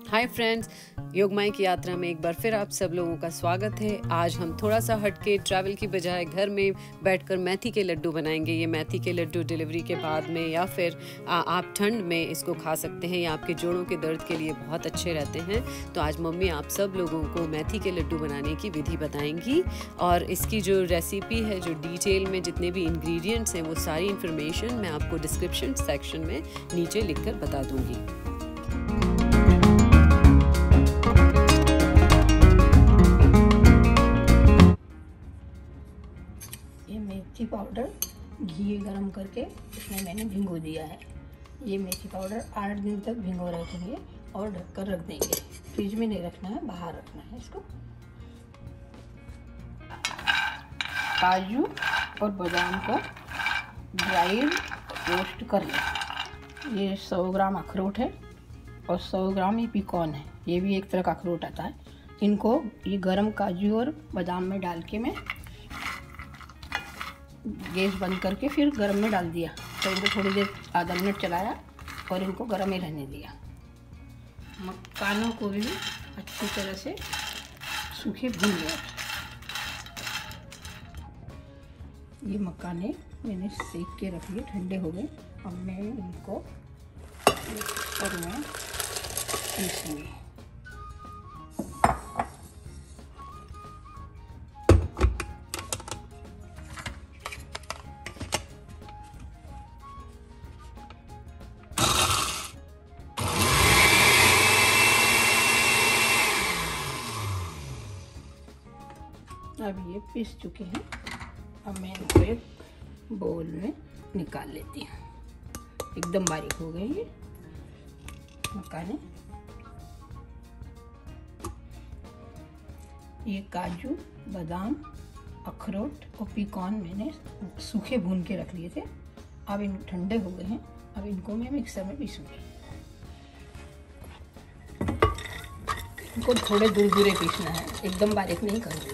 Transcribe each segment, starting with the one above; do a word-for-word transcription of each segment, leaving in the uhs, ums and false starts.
Hi friends, योगमाई की यात्रा में एक बार फिर आप सब लोगों का स्वागत है। आज हम थोड़ा सा हटके ट्रैवल की बजाय घर में बैठकर मेथी के लड्डू बनाएंगे। ये मेथी के लड्डू डिलीवरी के बाद में या फिर आ, आप ठंड में इसको खा सकते हैं। ये आपके जोड़ों के दर्द के लिए बहुत अच्छे रहते हैं। तो आज मम्मी आप सब लोगों को मेथी के लड्डू बनाने की विधि बताएंगी और इसकी जो रेसिपी है, जो डिटेल में जितने भी इंग्रेडिएंट्स हैं, वो सारी इन्फॉर्मेशन मैं आपको डिस्क्रिप्शन सेक्शन में नीचे लिखकर बता दूंगी। मेथी पाउडर घी गरम करके इसमें मैंने भिगो दिया है। ये मेथी पाउडर आठ दिन तक भिगो रखेंगे और ढककर रख देंगे। फ्रिज में नहीं रखना है, बाहर रखना है इसको। काजू और बादाम को ड्राई रोस्ट कर लें। ये सौ ग्राम अखरोट है और सौ ग्राम ये पिकॉन है। ये भी एक तरह का अखरोट आता है। इनको ये गरम काजू और बादाम में डाल के मैं गैस बंद करके फिर गरम में डाल दिया। तो इनको थोड़ी देर आधा मिनट चलाया और इनको गरम में रहने दिया। मक्कानों को भी अच्छी तरह से सूखे भून लिया। ये मक्काने मैंने सेक के रख लिए, ठंडे हो गए। अब मैं इनको मिक्सर में पीसूंगी। अब ये पीस चुके हैं। अब मैं इनको एक बोल में निकाल लेती हूँ। एकदम बारीक हो गए ये मक्काने। ये काजू, बादाम, अखरोट और पिकॉन मैंने सूखे भून के रख लिए थे। अब इन ठंडे हो गए हैं। अब इनको मैं मिक्सर में पीसूँगी। इनको थोड़े दूर दूरे पीसना है, एकदम बारीक नहीं करूँगी।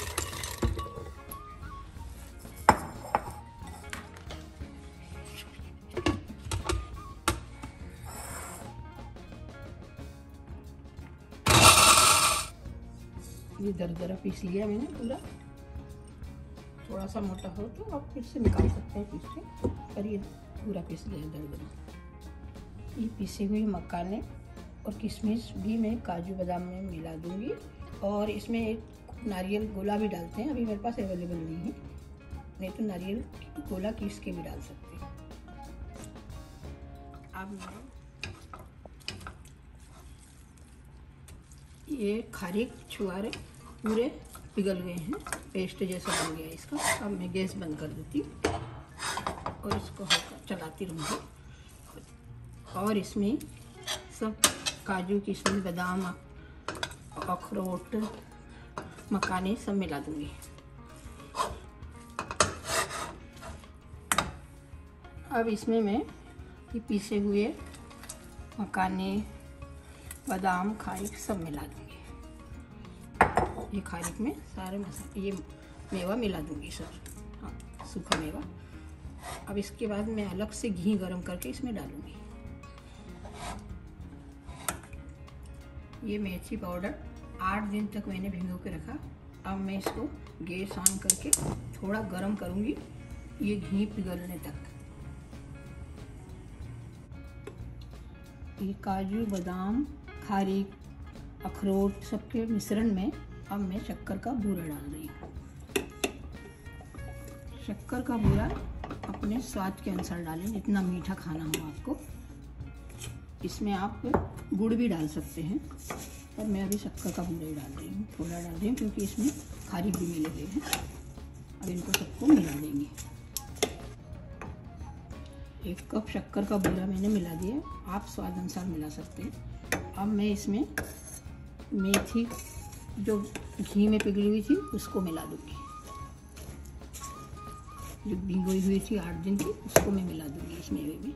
ये दरदरा पीस लिया मैंने पूरा। थोड़ा सा मोटा हो तो आप फिर से निकाल सकते हैं पीस के, पर ये पूरा पीस लिया दरदरा। ये पीसे हुए मक्काने और किशमिश भी मैं काजू बादाम में मिला दूंगी। और इसमें एक नारियल गोला भी डालते हैं। अभी मेरे पास अवेलेबल नहीं है, नहीं तो नारियल गोला पीस के भी डाल सकते हैं। अब ये खारीक छुआरे पूरे पिघल गए हैं, पेस्ट जैसा बन गया इसका। अब मैं गैस बंद कर देती और इसको हल्का चलाती रहूँगी। और इसमें सब काजू, किशमिश, बादाम, अखरोट, मखाने सब मिला दूँगी। अब इसमें मैं ये पीसे हुए मखाने, बादाम, खारीक सब मिला दूँगी। ये खारीक में सारे मसाले, ये मेवा मिला दूँगी सर, हाँ, सूखा मेवा। अब इसके बाद मैं अलग से घी गरम करके इसमें डालूँगी। ये मेथी पाउडर आठ दिन तक मैंने भिगो के रखा। अब मैं इसको गैस ऑन करके थोड़ा गरम करूँगी, ये घी पिघलने तक। ये काजू, बादाम, खारीक, अखरोट सबके मिश्रण में अब मैं शक्कर का बूरा डाल रही हूँ। शक्कर का बूरा अपने स्वाद के अनुसार डालें, जितना मीठा खाना हो आपको। इसमें आप गुड़ भी डाल सकते हैं, पर मैं अभी शक्कर का बूरा ही डाल रही हूँ। थोड़ा डाल रही हूँ क्योंकि इसमें खारीक भी मिले हुए हैं। अब इनको सबको मिला देंगे। एक कप शक्कर का बूरा मैंने मिला दिया, आप स्वाद अनुसार मिला सकते हैं। अब मैं इसमें मेथी जो घी में पिघली हुई थी उसको मिला दूंगी। जो भिगोई हुई थी आठ दिन की, उसको मैं मिला दूंगी इसमें भी।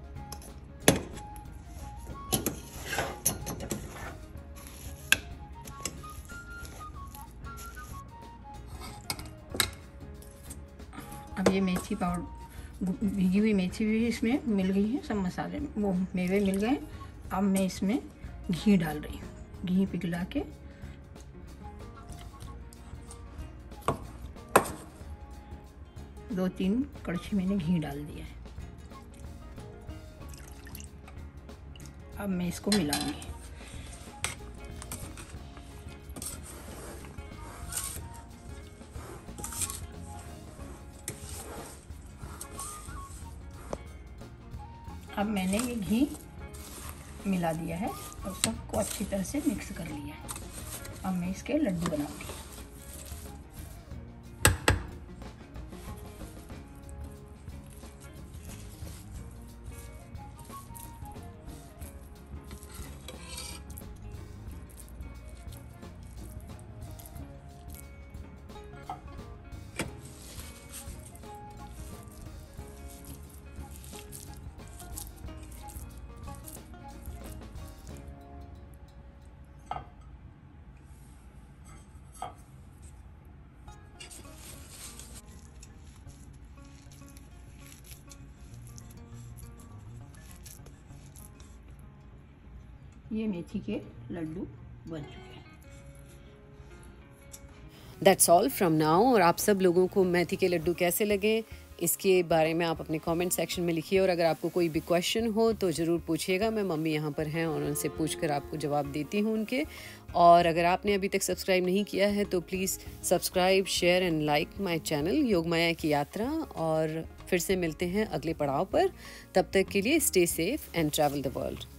अब ये मेथी पाउडर, भिगी हुई मेथी भी इसमें मिल गई है, सब मसाले वो मेवे मिल गए। अब मैं इसमें घी डाल रही हूँ, घी पिघला के दो तीन कड़छी मैंने घी डाल दिया है। अब मैं इसको मिलाऊंगी। अब मैंने ये घी मिला दिया है और सबको अच्छी तरह से मिक्स कर लिया है। अब मैं इसके लड्डू बनाऊंगी। ये मेथी के लड्डू बन चुके हैं। That's all from now. और आप सब लोगों को मेथी के लड्डू कैसे लगे इसके बारे में आप अपने कमेंट सेक्शन में लिखिए। और अगर आपको कोई भी क्वेश्चन हो तो ज़रूर पूछिएगा। मैं मम्मी यहाँ पर हैं और उनसे पूछकर आपको जवाब देती हूँ उनके। और अगर आपने अभी तक सब्सक्राइब नहीं किया है तो please subscribe, share and like my channel Yogmaya की यात्रा। और फिर से मिलते हैं अगले पड़ाव पर। तब तक के लिए stay safe and travel the world.